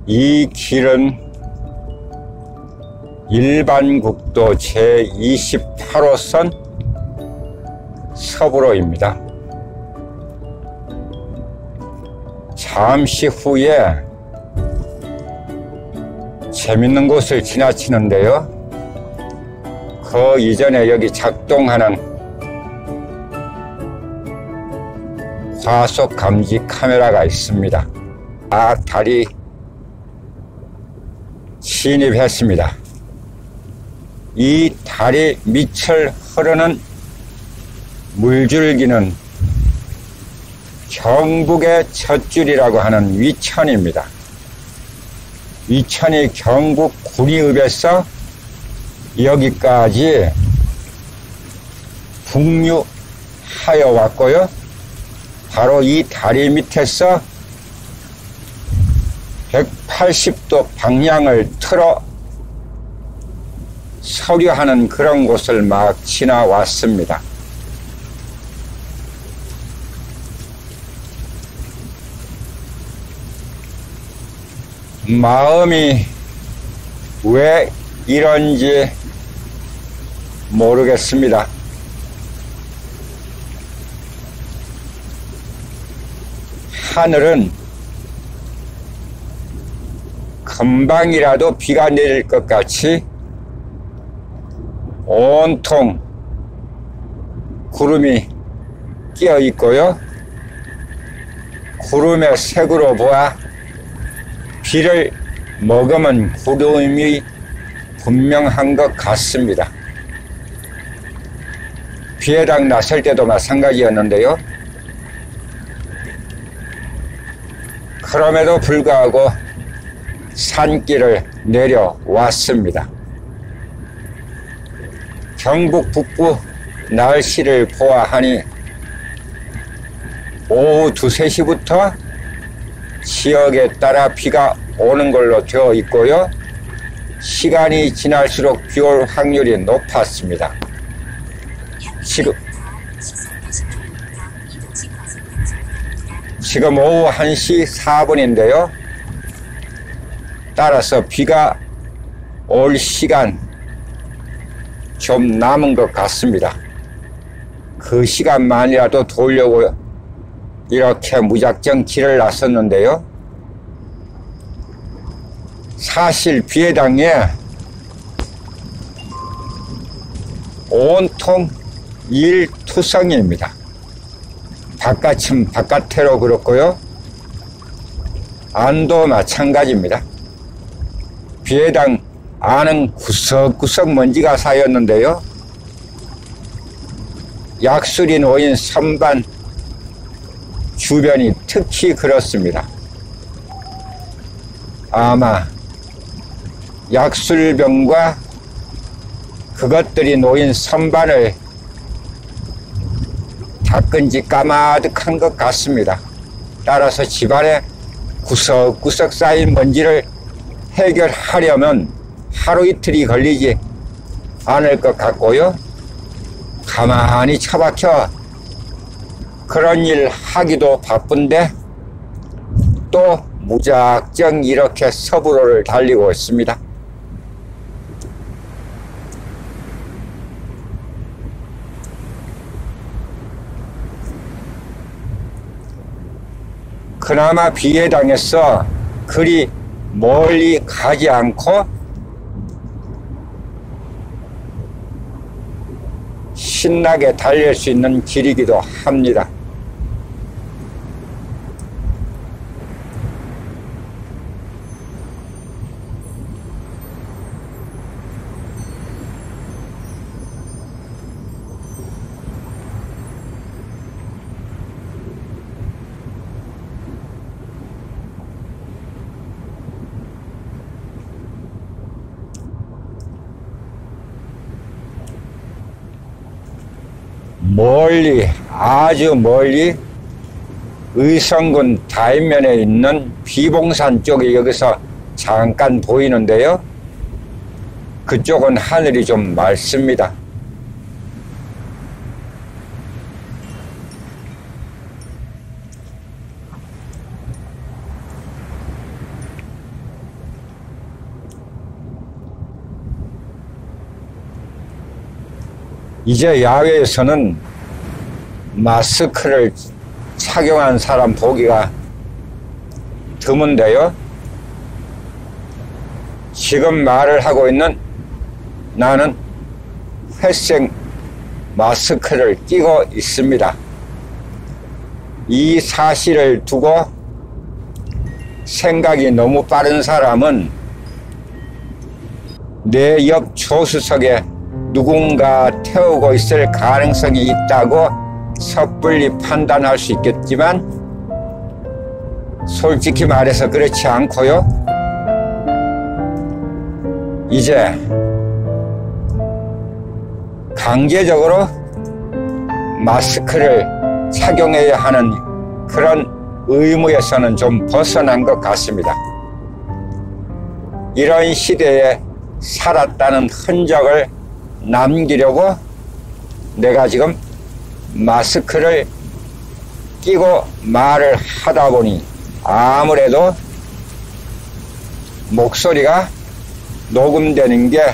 이 길은 일반국도 제28호선 서부로입니다. 잠시 후에 재밌는 곳을 지나치는데요. 그 이전에 여기 작동하는 과속 감지 카메라가 있습니다. 다리 진입했습니다. 이 다리 밑을 흐르는 물줄기는 경북의 첫 줄이라고 하는 위천입니다. 위천이 경북 군위읍에서 여기까지 북류하여 왔고요. 바로 이 다리 밑에서 180도 방향을 틀어 서류하는 그런 곳을 막 지나왔습니다. 마음이 왜 이런지 모르겠습니다. 하늘은 금방이라도 비가 내릴 것 같이 온통 구름이 끼어 있고요. 구름의 색으로 보아 비를 머금은 구름이 분명한 것 같습니다. 비해당 나설 때도 마찬가지였는데요. 그럼에도 불구하고 산길을 내려왔습니다. 경북 북부 날씨를 보아하니 오후 2, 3시부터 지역에 따라 비가 오는 걸로 되어 있고요. 시간이 지날수록 비 올 확률이 높았습니다. 지금 오후 1시 4분인데요. 따라서 비가 올 시간 좀 남은 것 같습니다. 그 시간만이라도 돌려고 이렇게 무작정 길을 나섰는데요. 사실 비해당에 온통 일투성입니다. 바깥은 바깥으로 그렇고요. 안도 마찬가지입니다. 비해당 안은 구석구석 먼지가 쌓였는데요. 약술이 놓인 선반 주변이 특히 그렇습니다. 아마 약술병과 그것들이 놓인 선반을 닦은 지 까마득한 것 같습니다. 따라서 집안에 구석구석 쌓인 먼지를 해결하려면 하루 이틀이 걸리지 않을 것 같고요. 가만히 처박혀 그런 일 하기도 바쁜데 또 무작정 이렇게 서부로를 달리고 있습니다. 그나마 비에 당해서 그리 멀리 가지 않고 신나게 달릴 수 있는 길이기도 합니다. 멀리, 아주 멀리 의성군 다인면에 있는 비봉산 쪽이 여기서 잠깐 보이는데요. 그쪽은 하늘이 좀 맑습니다. 이제 야외에서는 마스크를 착용한 사람 보기가 드문데요. 지금 말을 하고 있는 나는 회색 마스크를 끼고 있습니다. 이 사실을 두고 생각이 너무 빠른 사람은 내 옆 조수석에 누군가 태우고 있을 가능성이 있다고 섣불리 판단할 수 있겠지만 솔직히 말해서 그렇지 않고요. 이제 강제적으로 마스크를 착용해야 하는 그런 의무에서는 좀 벗어난 것 같습니다. 이런 시대에 살았다는 흔적을 남기려고 내가 지금 마스크를 끼고 말을 하다 보니 아무래도 목소리가 녹음되는 게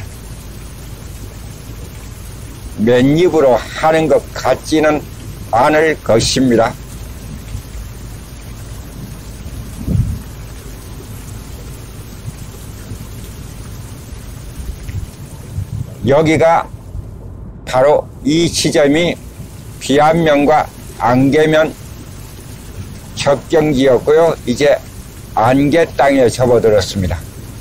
맨입으로 하는 것 같지는 않을 것입니다. 여기가 바로 이 지점이 비안면과 안개면 접경지였고요. 이제 안개 땅에 접어들었습니다.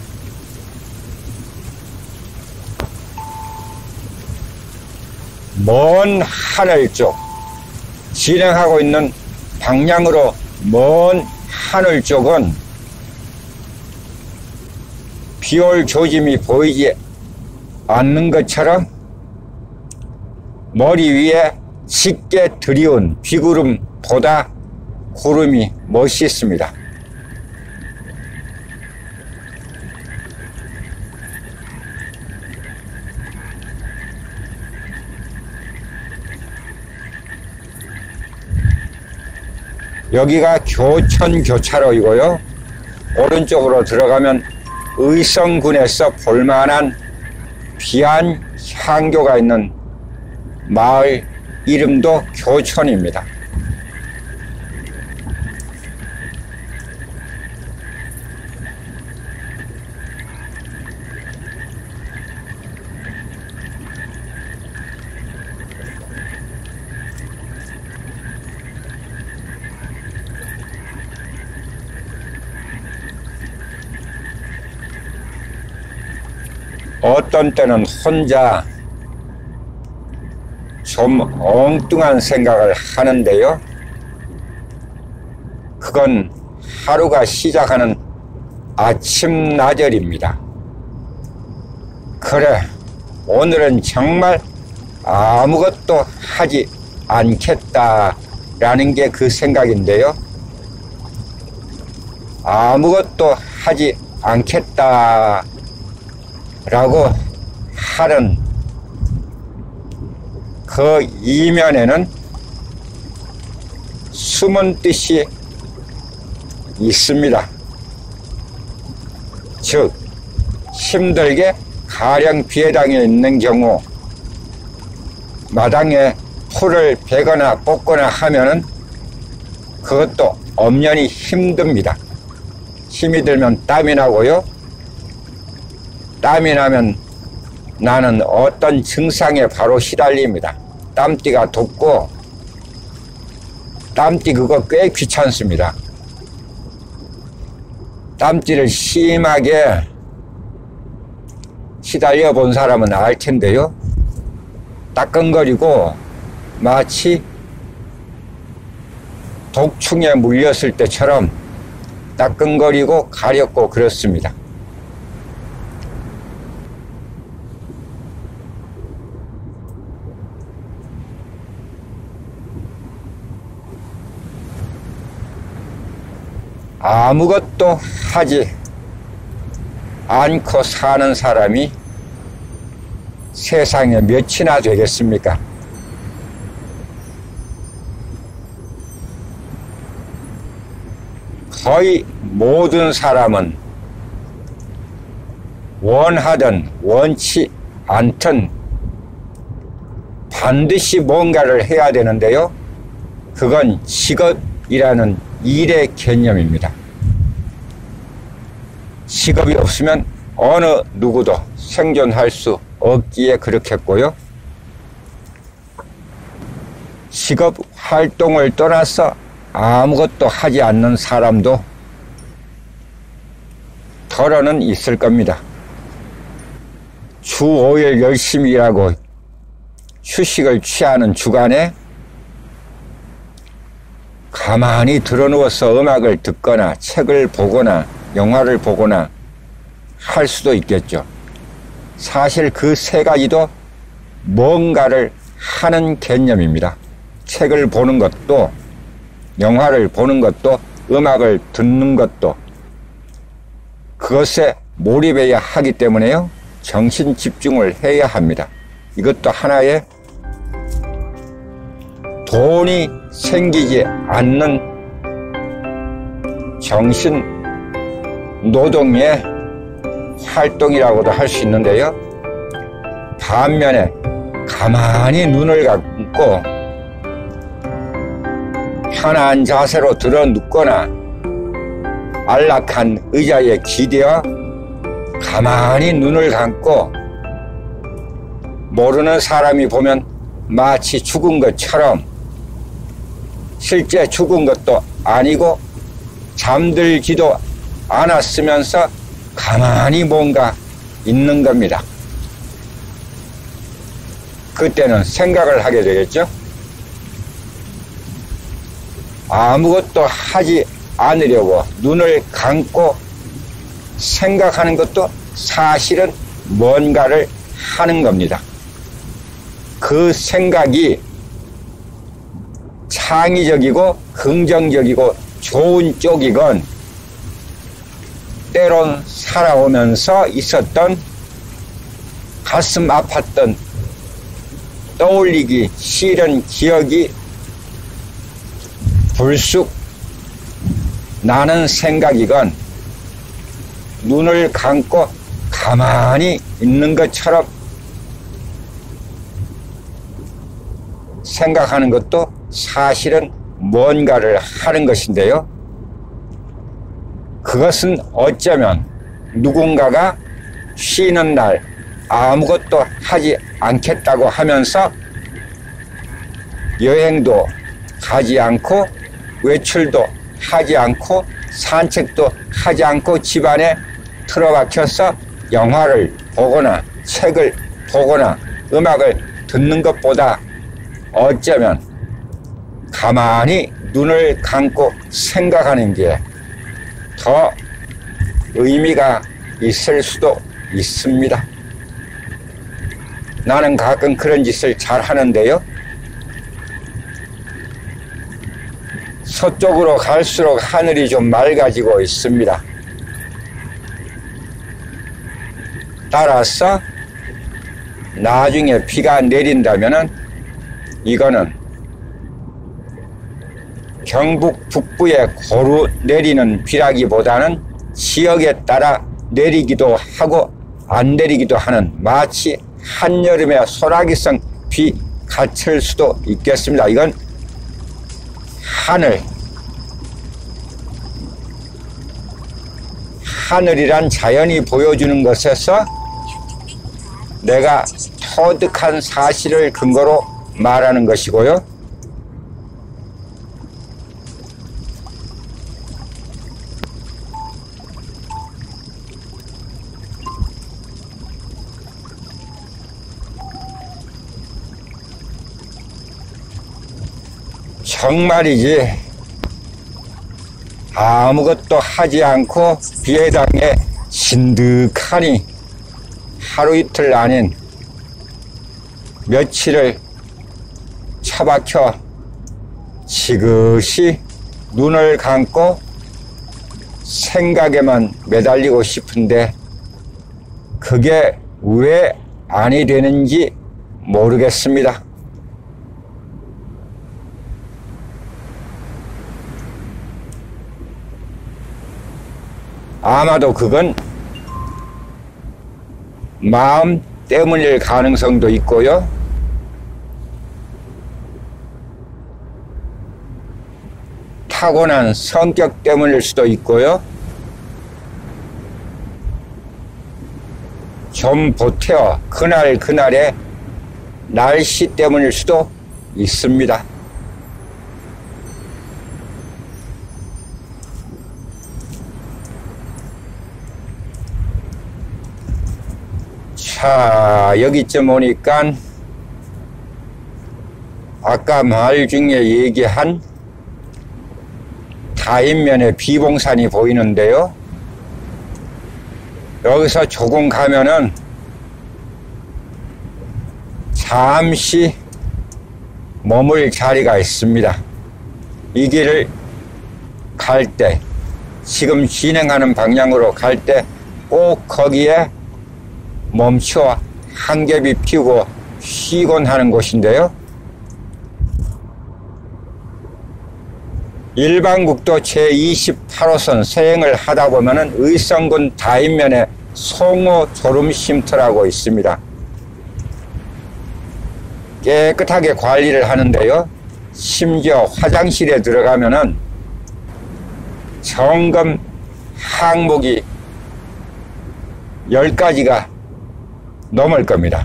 먼 하늘 쪽, 진행하고 있는 방향으로 먼 하늘 쪽은 비올 조짐이 보이지 않는 것처럼 머리 위에 짙게 드리운 비구름보다 구름이 멋있습니다. 여기가 교천교차로이고요. 오른쪽으로 들어가면 의성군에서 볼만한 비안향교가 있는 마을 이름도 교천입니다. 어떤 때는 혼자 좀 엉뚱한 생각을 하는데요. 그건 하루가 시작하는 아침나절입니다. 그래, 오늘은 정말 아무것도 하지 않겠다라는 게 그 생각인데요. 아무것도 하지 않겠다 라고 하는 그 이면에는 숨은 뜻이 있습니다. 즉, 힘들게 가령 비해당해 있는 경우 마당에 풀을 베거나 뽑거나 하면은 그것도 엄연히 힘듭니다. 힘이 들면 땀이 나고요. 땀이 나면 나는 어떤 증상에 바로 시달립니다. 땀띠가 돋고, 땀띠 그거 꽤 귀찮습니다. 땀띠를 심하게 시달려 본 사람은 알 텐데요. 따끔거리고 마치 독충에 물렸을 때처럼 따끔거리고 가렵고 그렇습니다. 아무것도 하지 않고 사는 사람이 세상에 몇이나 되겠습니까? 거의 모든 사람은 원하든 원치 않든 반드시 뭔가를 해야 되는데요. 그건 직업이라는 일의 개념입니다. 직업이 없으면 어느 누구도 생존할 수 없기에 그렇겠고요. 직업 활동을 떠나서 아무것도 하지 않는 사람도 덜어는 있을 겁니다. 주 5일 열심히 일하고 휴식을 취하는 주간에 가만히 드러누워서 음악을 듣거나 책을 보거나 영화를 보거나 할 수도 있겠죠. 사실 그 세 가지도 뭔가를 하는 개념입니다. 책을 보는 것도, 영화를 보는 것도, 음악을 듣는 것도 그것에 몰입해야 하기 때문에요. 정신 집중을 해야 합니다. 이것도 하나의 돈이 생기지 않는 정신 노동의 활동이라고도 할 수 있는데요. 반면에 가만히 눈을 감고 편한 자세로 들어 눕거나 안락한 의자에 기대어 가만히 눈을 감고 모르는 사람이 보면 마치 죽은 것처럼 실제 죽은 것도 아니고 잠들지도 않았으면서 가만히 뭔가 있는 겁니다. 그때는 생각을 하게 되겠죠. 아무것도 하지 않으려고 눈을 감고 생각하는 것도 사실은 뭔가를 하는 겁니다. 그 생각이 창의적이고 긍정적이고 좋은 쪽이건 때론 살아오면서 있었던 가슴 아팠던 떠올리기 싫은 기억이 불쑥 나는 생각이건 눈을 감고 가만히 있는 것처럼 생각하는 것도 사실은 뭔가를 하는 것인데요. 그것은 어쩌면 누군가가 쉬는 날 아무것도 하지 않겠다고 하면서 여행도 가지 않고 외출도 하지 않고 산책도 하지 않고 집안에 틀어박혀서 영화를 보거나 책을 보거나 음악을 듣는 것보다 어쩌면 가만히 눈을 감고 생각하는 게 더 의미가 있을 수도 있습니다. 나는 가끔 그런 짓을 잘 하는데요. 서쪽으로 갈수록 하늘이 좀 맑아지고 있습니다. 따라서 나중에 비가 내린다면은 이거는 경북 북부에 고루 내리는 비라기보다는 지역에 따라 내리기도 하고 안 내리기도 하는 마치 한여름의 소나기성 비 같을 수도 있겠습니다. 이건 하늘이란 자연이 보여주는 것에서 내가 터득한 사실을 근거로 말하는 것이고요. 정말이지 아무것도 하지 않고 비에 당해 진득하니 하루 이틀 아닌 며칠을 처박혀 지그시 눈을 감고 생각에만 매달리고 싶은데 그게 왜 아니 되는지 모르겠습니다. 아마도 그건 마음 때문일 가능성도 있고요. 타고난 성격 때문일 수도 있고요. 좀 보태어 그날그날의 날씨 때문일 수도 있습니다. 자, 여기쯤 오니까 아까 말 중에 얘기한 다인면의 비봉산이 보이는데요. 여기서 조금 가면은 잠시 머물 자리가 있습니다. 이 길을 갈 때, 지금 진행하는 방향으로 갈 때 꼭 거기에 멈춰 한 겹이 피우고 쉬곤 하는 곳인데요. 일반국도 제28호선 서행을 하다 보면은 의성군 다인면에 송호 졸음쉼터라고 있습니다. 깨끗하게 관리를 하는데요. 심지어 화장실에 들어가면은 점검 항목이 10가지가 넘을 겁니다.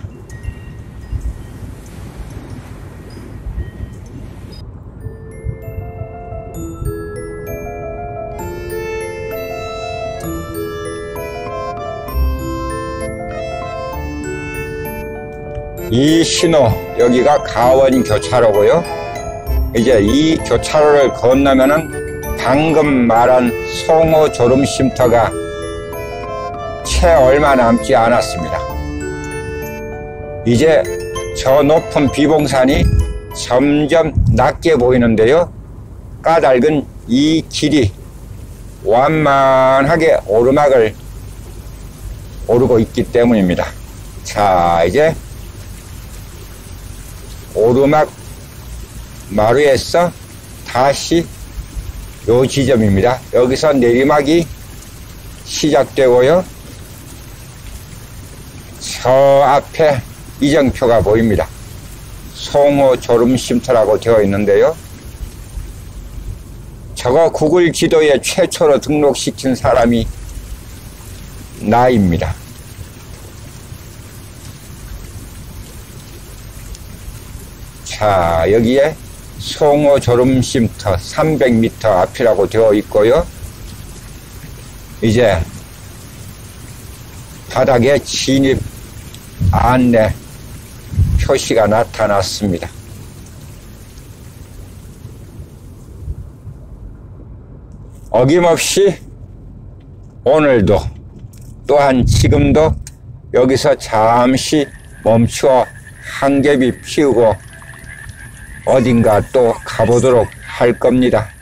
이 신호, 여기가 가원교차로고요. 이제 이 교차로를 건너면은 방금 말한 송호 졸음쉼터가 채 얼마 남지 않았습니다. 이제 저 높은 비봉산이 점점 낮게 보이는데요. 까닭은 이 길이 완만하게 오르막을 오르고 있기 때문입니다. 자, 이제 오르막 마루에서 다시 요 지점입니다. 여기서 내리막이 시작되고요. 저 앞에 이정표가 보입니다. 송호 졸음쉼터라고 되어 있는데요. 저거 구글 지도에 최초로 등록시킨 사람이 나입니다. 자, 여기에 송호 졸음쉼터 300m 앞이라고 되어 있고요. 이제 바닥에 진입 안내 표시가 나타났습니다. 어김없이 오늘도 또한 지금도 여기서 잠시 멈추어 한 겹이 피우고 어딘가 또 가보도록 할 겁니다.